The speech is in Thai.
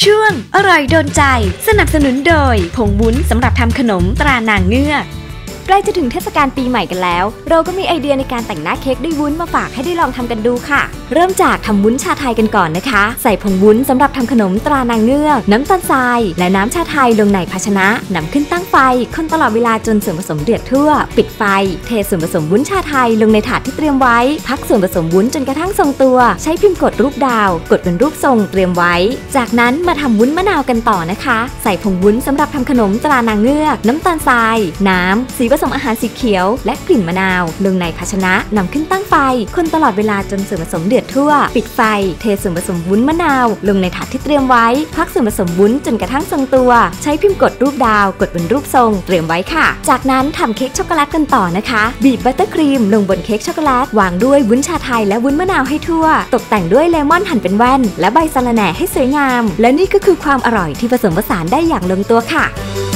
ช่วงอร่อยโดนใจสนับสนุนโดยผงวุ้นสำหรับทำขนมตรานางเงือกใกล้จะถึงเทศกาลปีใหม่กันแล้วเราก็มีไอเดียในการแต่งหน้าเค้กด้วยวุ้นมาฝากให้ได้ลองทำกันดูค่ะเริ่มจากทำวุ้นชาไทยกันก่อนนะคะใส่ผงวุ้นสำหรับทำขนมตรานางเงือกน้ำตาลทรายและน้ำชาไทยลงในภาชนะนำขึ้นตั้งไฟคนตลอดเวลาจนส่วนผสมเดือดทั่วปิดไฟเทส่วนผสมวุ้นชาไทยลงในถาดที่เตรียมไว้พักส่วนผสมวุ้นจนกระทั่งทรงตัวใช้พิมพ์กดรูปดาวกดเป็นรูปทรงเตรียมไว้จากนั้นมาทำวุ้นมะนาวกันต่อนะคะใส่ผงวุ้นสำหรับทำขนมตรานางเงือกน้ำตาลทรายน้ำสีผสมอาหารสีเขียวและกลิ่นมะนาวลงในภาชนะนำขึ้นตั้งไฟคนตลอดเวลาจนส่วนผสมเดือดทั่วปิดไฟเทส่วนผสมวุ้นมะนาวลงในถาดที่เตรียมไว้พักส่วนผสมวุ้นจนกระทั่งทรงตัวใช้พิมพ์กดรูปดาวกดเป็นรูปทรงเตรียมไว้ค่ะจากนั้นทำเค้กช็อกโกแลตกันต่อนะคะบีบบัตเตอร์ครีมลงบนเค้กช็อกโกแลตวางด้วยวุ้นชาไทยและวุ้นมะนาวให้ทั่วตกแต่งด้วยเลมอนหั่นเป็นแว่นและใบสะระแหน่ให้สวยงามและนี่ก็คือความอร่อยที่ผสมผสานได้อย่างลงตัวค่ะ